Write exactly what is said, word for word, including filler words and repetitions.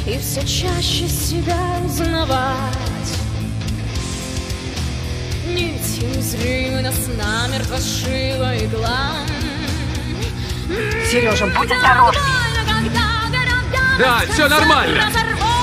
и все чаще себя узнавать. Нить незримой нас намертво сшила игла. Сережа, будь осторожней. Да, все нормально.